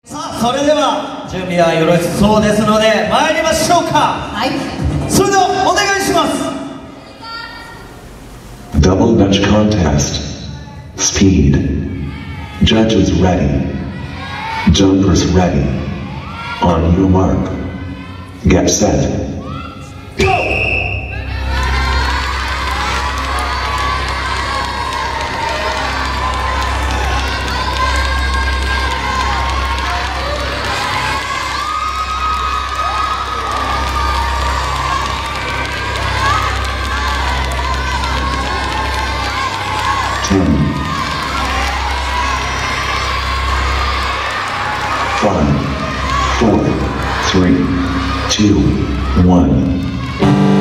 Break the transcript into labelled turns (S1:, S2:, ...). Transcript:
S1: さあ、それでは準備はよろしそうですので参りましょうか。
S2: はい。
S1: それではお願いします。
S3: Double Dutch contest. Speed. Judges ready. Jumpers ready. On your mark. Get set.
S1: Go!
S3: 10, 5, 4, 3, 2, 1.